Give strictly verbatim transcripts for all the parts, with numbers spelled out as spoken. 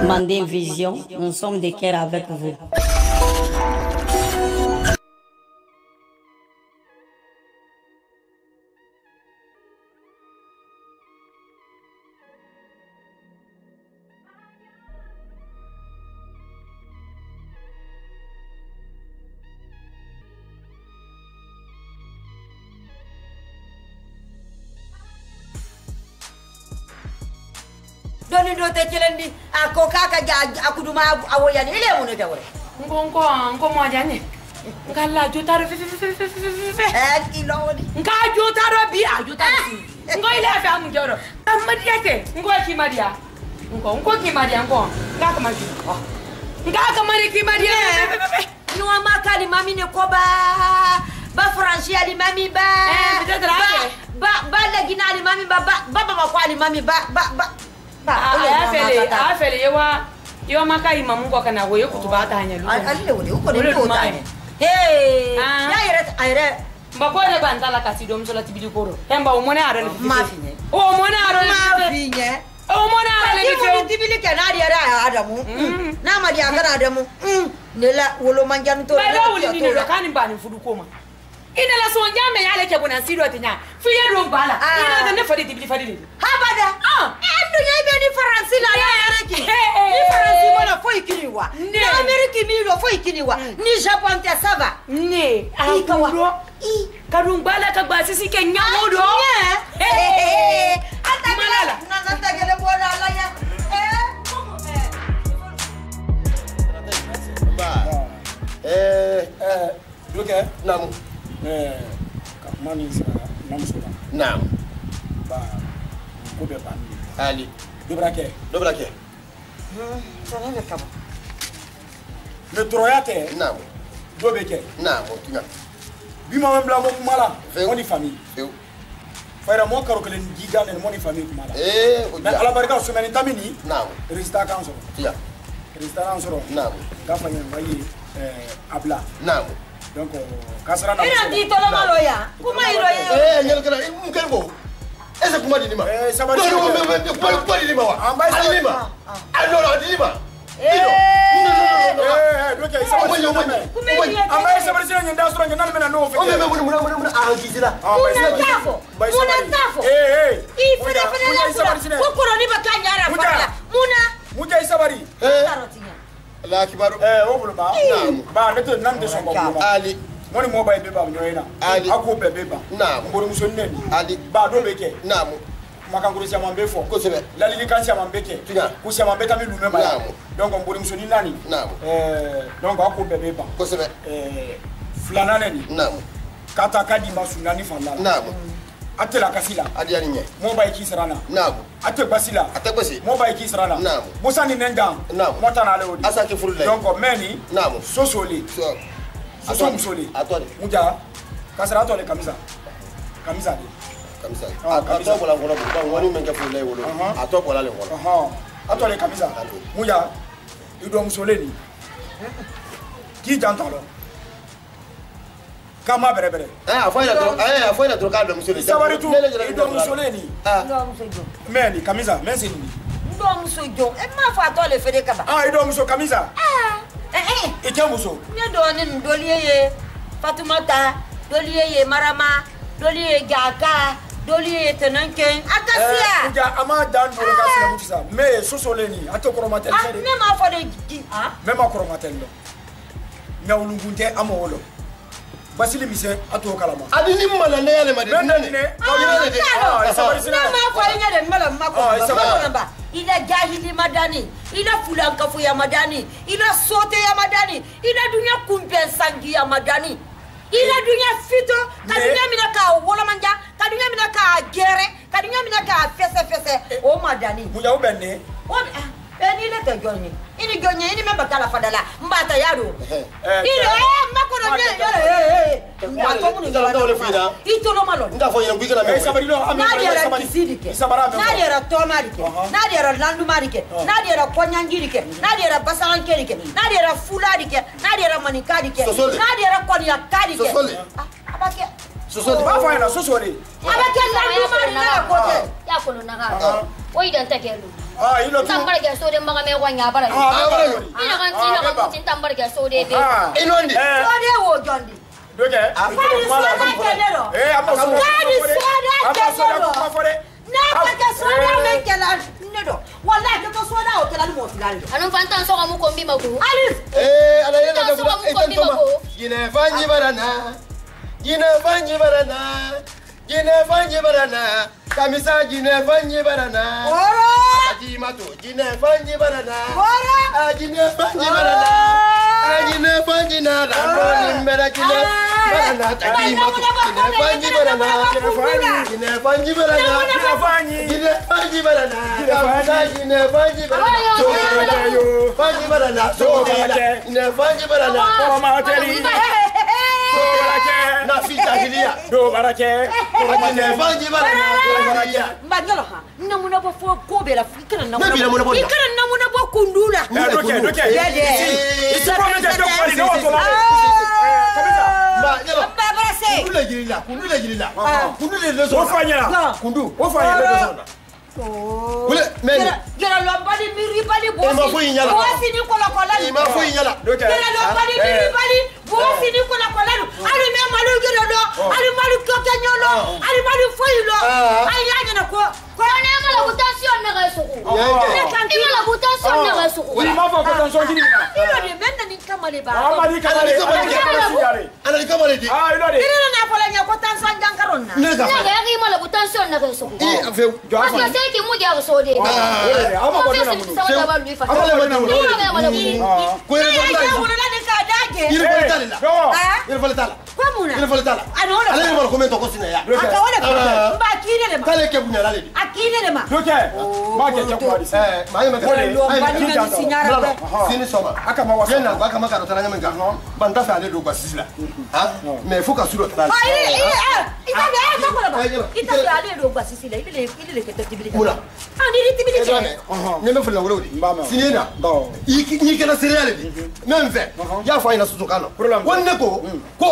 Mandé Vision, nous sommes de cœur avec vous. Doni do te kelendi a ko kaka ja akuduma awoyani ile mun de wore ngo ngo ngo mo jani ngalla jotaro fe fe fe fe fe eh kilo woni nga jotaro bi a jotaro ngo ile fa mu joro amadi yake ngo ki madia ngo ngo ki madia ngo nga kama ki nga kama ki madia ni wa makali mami ne ko ba ba franchi ali mami ba eh peut-être ba ba la ginali mami ba ba ba ba kwali mami ba ba ba aya fele aya fele yewa yewa maka imamu ko kana woye kutuba ta hanya lu alle woni ko ni ko ta ne hey ya ire ire ba ko ne ban tala kasi dom so la tibidi koro temba o mona aro le finye o mona aro le finye o mona aro le finye tibidi ke na dia ra adamu na ma dia kana adamu ne la wolo manjan to ba ba wuli ni lo kan ba ni fudu koma ina la so njame yale ke bona siro tinya fiye do bala ina da ne fadi tibidi fadi le habada ah endo yebe ni faransi la ya yareki ni faransi mona foi kiniwa ni ameriki mi lo foi kiniwa ni japon te sava ne akuro i kadun bala ka gba sisi ke nyawo do eh ata malala na nata gele bola la ya eh ba eh eh doke namu eh ka mani sa namsula naam ba ko be ban ali dobrake dobrake hmm sana be kaba le troyate naam dobeke naam tinga bima mbla mo mala Feu. moni famille feu fayra mo karo kelen giga ne moni famille mala eh mais ala barika so meni tamini naam résultat kan so tiya résultat kan so naam ka fanya wayi eh abla naam donc kasara na ina di tolo malo ya kuma iro ye eh nyel kana mu kelbo ese kuma di ma eh sabari no no me me ko ko di ma wa ambai di ma ah no no di ma eh eh doke sabari kuma iro ambai sabari sina nyanda sura nyanda mena no fe o me me mu mu mu ah gizira muna tafo muna tafo eh eh i fere fere la ko ko ni bakanyara fala muna muja sabari eh tarotinya la kibaru eh o bulu ba ba ne to nan de so ba ali moni mo ba be ba nyoyena Ali. ako be be ba naam mbori muso neni ali ba do beke naam makanguru sia mambe fo ko sebe lalili kan sia mambe ke Tiga. ku sia mambe tami lume ba Naam. donc mbori muso ni nani naam eh donc ako be be ba ko sebe eh flana neni naam kata kadi masunani falla naam atela kasila adi ani nye mo ba ki sarana naam ate basila atakwesi mo ba ki sarana Naam. bosani nenga Naam. mota na le odi asa ke furu lai donc meni naam sosoli so soso musoli atwali muja kasara atole kamisa kamisa de kamisa Ah, kamisa. atwa bola ngolo ba ngoni menga furu lai wolo Uh-huh. atwa bola le ngolo aha atole kamisa muja ido musoleni ki jantalo kama bere bere eh afoina to eh afoina to ka do musole sabari tu ido musoleni ah ndo musojo meni kamisa mensi ni ndo musojo e ma fa to le fere kaba ah ido muso kamisa ah eh eh ike muso ne do ni ndoliye Fatumata doliye marama doliye gaka doliye tenanken akasia muja ama dan do ka sila mutisa me sosoleni ato koromatel ah fere ne ma fa de ah même koromatel no nyawlungunte amolo basili mise ato kalama adi ni mala ne yale made nene ne ah sabari sina ne ma fa nya de mala mako Ah, sabari. namba ila jahili madani ila fulankafu ya madani ila sote ya madani ila dunya kumpe sangi ya madani ila dunya fito kadunya mina ka wala manja kadunya mina ka gere kadunya mina ka fese fese o madani muja ubenne o eh ni le te joni ini jonye ini memba kala fadala mbata yaro eh ile eh mako no ne yore eh mbato mu ni Ndala ndole fida. ito no malo nga fo yena ngikala me eh sabari no ami Nadiera sabari kisidike, sabara me Nadiera tomarike, Uh-huh. Nadiera landumarike, Nadiera konyangirike, Nadiera basalankerike, Nadiera fularike, Nadiera manikarike, Sosole. Nadiera konyakarike. Sosole. Ah, abake. sosoli ba fa na sosoli Abake landumari na kote. ya ko na ga o idan ta ke lu ah ilo tu tambar ke so de maga me wanya bara ah bara ina kan tina kan tin tambar ke so de be inondi so de wo jondi doke fari soda kelero eh amma so fari soda kelero ma fore na ka ke soda me kela nedo wallahi ke soda o kela mo filali anu fantan so ga mu kombi mago alis eh ala yana da so ga mu kombi mago gine fanyi barana gine fanyi barana gine fanyi barana kamisa gine fanyi barana oro ajimato gine fanyi barana oro gine fanyi barana gine fanyi na rando mbera gine barana ajimato gine fanyi barana gine fanyi barana gine fanyi gine fanyi barana kamisa gine fanyi barana fanyi barana gine fanyi barana ko ma teli do barake na fi jahiliya do barake gine fanyi barana mbagalo ha namuna bo fo ko be la fikra namuna Nabi namuna bo da. fikra namuna bo kundula doke doke Dede. isi ko me je ko ni no to la ba yalo ba brase kundu le jirila kundu le jirila kundu le le o so fanya kundu o fanya le so kule meni gera lo bali miri bali bo E ma fo yin yala. bo sini ko la ko la ima fo yinyala doke gera lo bali miri bali bo sini ko la ko la ali me malu gera do ali malu ko kenyolo ali malu fo yilo ali ya na ko ko ne mala butation ne ga so ko ne kan ni mala butation ne ga so ko oui ma fa ko tan so kini ilo de menna ni kamale ba ah ma di kamale ana ni kamale di ah ilo de ilo na ko la nya ko tan san jankaron na ne ga ne ga ya mala butation ne ga so ko e afe jo parce que afa c'est qui mu dia ga so de ama ko na mu sa ba lui fa amale ma ni dawlo ma mala bu ko ere ya fala ya wala ne ka dage ire fala tala la do ah ire fala tala ko muna ire fala tala ano wala ale ma ko men to ko sine ya aka wala ba kire le ma kale ke bunya la le di akire le ma doke ma ke ke ko di eh ma yi ma ka lo bali na sinyara be sini soma aka ma wasa yana ba ka maka tara nyamen ga ban ta fa ale do basisla ha me fo ka suro tala ah ile ile ah ita be ah ko la ba ita be ale do ba sisi le ile ile ke tibili mula ah ni ri tibili e dame nyeme fo la wolo di sini na do iki ni kana seriale di même fait ya fa ina susu kana wonne ko ko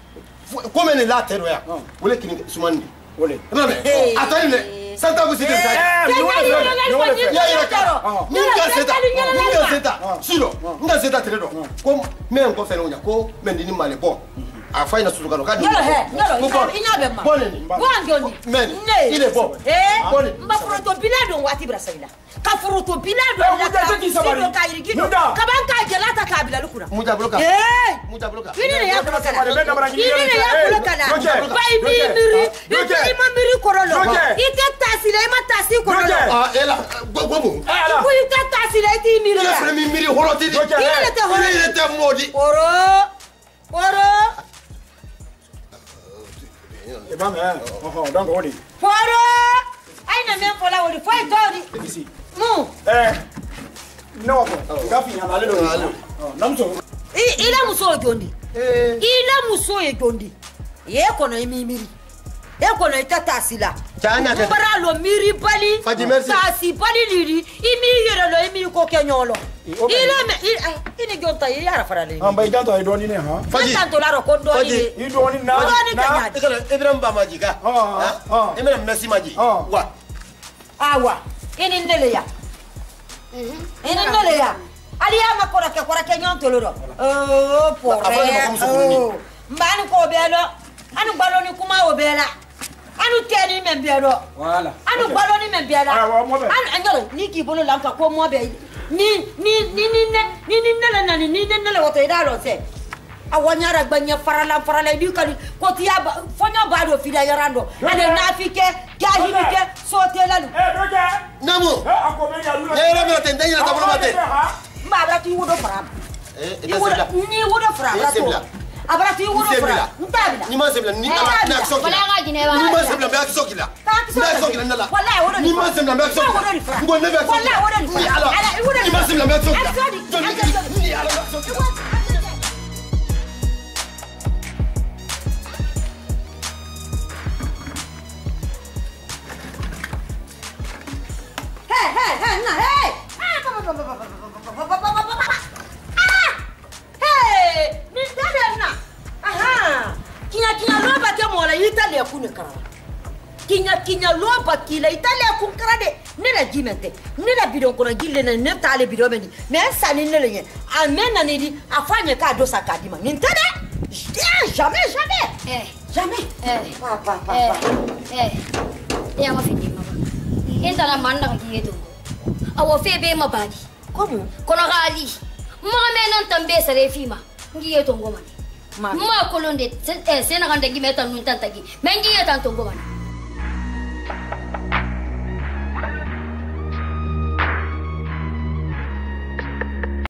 ko men la tero ya wole kini sumandi wole dame atani ne santa ko site ta eh ni wole ni wole ya ira ka ni ka seta ni ka seta silo nda seta tere do ko men ko fere onya ko men di ni male bon a fa ina susu kana ka di yalo he yalo ina be ma bon ni bon ngoni men il est bon eh bon mba froto bilado wati brasaila ka froto bilado Eh, la muja ka teki sabari. silo ka irigino Muja. ka ban ka gelata ka bilal kuna muja bloka eh muja bloka ini ne ya bloka sabari, benda bara gini ini ne ya eh, bloka na doke, bai mi doke, miri doke. ite ima miri korolo Doke. ite tasile ima tasi korolo Doke. ah ela gogo eh ala ku ite tasile ite miri il la fait mi miri horoti di Doke. ini ne te horo il était modi oro oro e ba me oh donc wodi oro aina men fola wodi foi tori ici mu eh no ko gafi nya male do namso I- ila muso jondi eh ila muso ye jondi ye kono imimiri e kono ita tasila Chanya tete. mbara lo miri bali Faji, merci. tasi bali liri imi yere lo imi ko kenyolo okay. ila me i- ai, ini jonta ye yara farale amba iganto ay doni ne ha Faji. tanto la ro ko do Faji. ni i doni na Doni na kanya. ikala ibrahim ba maji ka Ah, ah. imena messi maji Ah. wa awa ini ndele ya ini ndele ya ali ya makora ke kora kenyon toloro oh Afanye pore makomso kuruni. oh mbani ko belo anu gbalo ni kuma o bela anu teni men belo voilà anu gbalo ni men bela Ah, wa, mo be. anu angelo ni ki bolo lanka ko mo be ni ni ni ni ne ni ni nele na ni ni nele woto ida lo se awanyara gbanya farala farala di kali ko tiya fonyo ba do fida yarando ale nafike jahilike sotela eh doke namu eh akobe ya lu ya ira mera tende ira tabolo mate mbabra ti wodo fram eh ni eta wodo sebla ni wodo fram Eh, la to sebla. abra ti wodo Sebla. fram ntabila ni ma sebla ni Eh, ala na sebla. sokila Wala nga jine ba? ni ma sebla ba sokila Ka kisokila. na sokila nala Wallahi wodo ni ma sebla ba sokila wodo ni fram ngo ne ba sokila wallahi wodo ni ni fram ala ala wodo ni ma sebla ba sokila Sorry, Joni, I'm sorry. ni ala ba sokila hey hey hey na hey ah hey ni dada na aha kinya kinya roba ke mola yita le kunu kara kinya kinya loba kila italia kunkara de ne la jimente ne la bidon ko gille ne ne tale bidon meni mais ça ne le nye amena ne di afanye ka do sakadima nintene jamais jamais eh jamais eh papa papa eh eh ya mafindi mama enta na manna ki yeto awo febe mabadi comment kono gali mama non tambe sare fima ngi yeto ngoma ma ma kolonde eh sena kan dagi meta nun tantagi mengi yeto ngoma